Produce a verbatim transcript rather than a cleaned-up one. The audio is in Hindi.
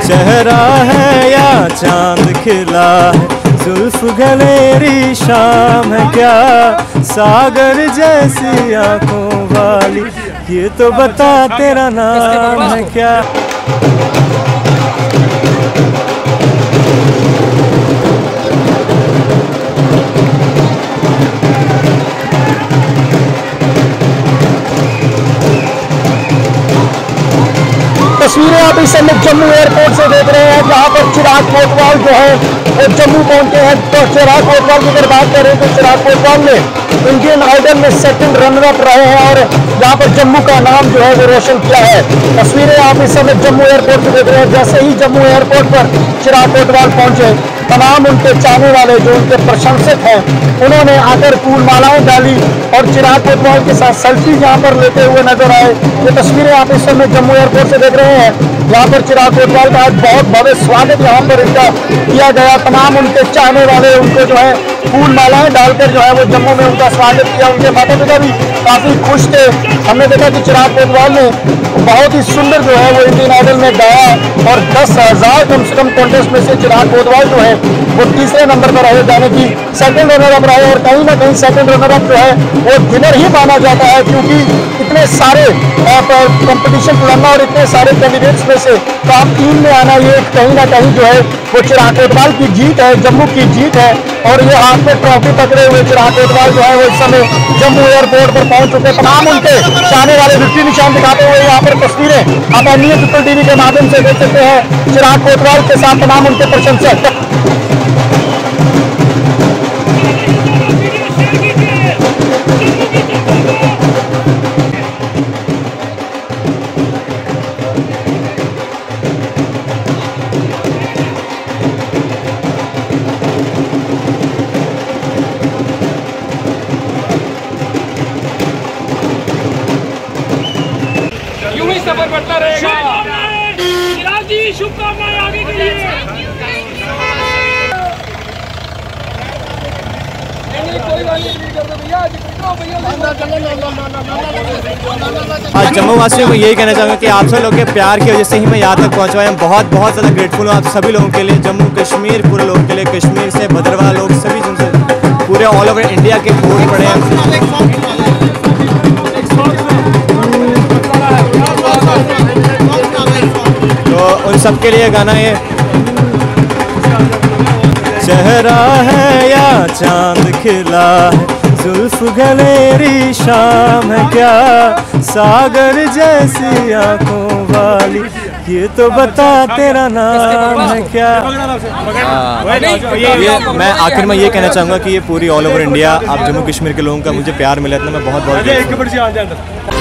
चेहरा है या चांद खिला है, जुल्फ गलेरी शाम है क्या, सागर जैसी आंखों वाली, ये तो बता तेरा नाम है क्या। तस्वीरें आप इस समय जम्मू एयरपोर्ट से देख रहे हैं, जहां पर चिराग कोतवाल जो है वो जम्मू पहुंचे हैं। तो चिराग कोतवाल की अगर बात करें तो चिराग कोतवाल ने इंडियन आइडल में सेकंड रनर अप रहे हैं और यहाँ पर जम्मू का नाम जो है वो रोशन किया है। तस्वीरें आप इस समय जम्मू एयरपोर्ट से देख रहे हैं। जैसे ही जम्मू एयरपोर्ट पर चिराग कोतवाल पहुंचे, तमाम उनके चाहने वाले जो उनके प्रशंसक हैं उन्होंने आकर फूल मालाएं डाली और चिराग कोतवाल के साथ सेल्फी यहाँ पर लेते हुए नजर आए। ये तस्वीरें आप इस समय जम्मू एयरपोर्ट से देख रहे हैं। यहाँ पर चिराग कोतवाल का आज बहुत भव्य स्वागत यहाँ पर इनका किया गया। तमाम उनके चाहने वाले उनको जो है फूल मालाएं डालकर जो है वो जम्मू में उनका स्वागत किया। उनके माता पिता भी काफी खुश थे। हमने देखा कि चिराग कोतवाल ने बहुत ही सुंदर जो है वो इंडियन आइडल में गाया और दस हजार कम से कम कॉन्टेस्ट में से चिराग कोतवाल जो है वो तीसरे नंबर पर रहे, जाने की सेकंड रनर अप रहे। और कहीं ना कहीं सेकंड रनर अप जो है वो विनर ही माना जाता है, क्योंकि इतने सारे कंपटीशन लड़ना और इतने सारे कैंडिडेट्स में से टॉप तीन में आना, ये कहीं ना कहीं जो है वो चिराग कोतवाल की जीत है, जम्मू की जीत है। और ये हाथ में ट्रॉफी पकड़े हुए चिराग कोतवाल जो है वो इस समय जम्मू एयरपोर्ट पर पहुंच चुके। तमाम उनके चाहने वाले विक्ट्री निशान दिखाते हुए यहाँ पर तस्वीरें आप अन्य पीपल टीवी के माध्यम से देख सकते हैं। चिराग कोतवाल के साथ तमाम उनके प्रशंसक। यूं ही सफर बढ़ता रहेगा। चिराग जी शुभकामनाएं आगे के लिए। आज जम्मू वासियों को यही कहना चाहूँगा कि आप सब लोगों के प्यार की वजह से ही मैं यहाँ तक पहुँचा हूँ। बहुत बहुत ज़्यादा ग्रेटफुल हूँ आप सभी लोगों के लिए, जम्मू कश्मीर पूरे लोगों के लिए, कश्मीर से भद्रवाह लोग सभी जिनसे पूरे ऑल ओवर इंडिया के वोट पड़े हैं। तो उन सब के लिए गाना ये चेहरा है या चांद खिला है, जुल्फ गलेरी शाम है क्या, सागर जैसी आंखों वाली, ये तो बता तेरा नाम है क्या। आ, ये मैं आखिर में ये कहना चाहूँगा कि ये पूरी ऑल ओवर इंडिया आप जम्मू कश्मीर के लोगों का मुझे प्यार मिला, इतना मैं बहुत बहुत